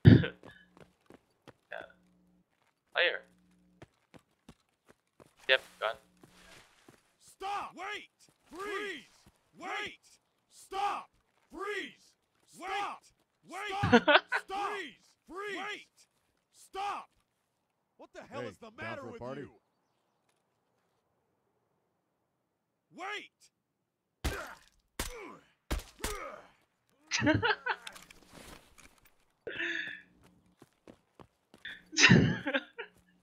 Yeah. Fire. Yep, gun. Stop! Wait! Freeze! Wait! Stop! Freeze! Wait! Wait! Stop! Freeze! Freeze! Wait! Stop! What the hell is the matter with you? Wait!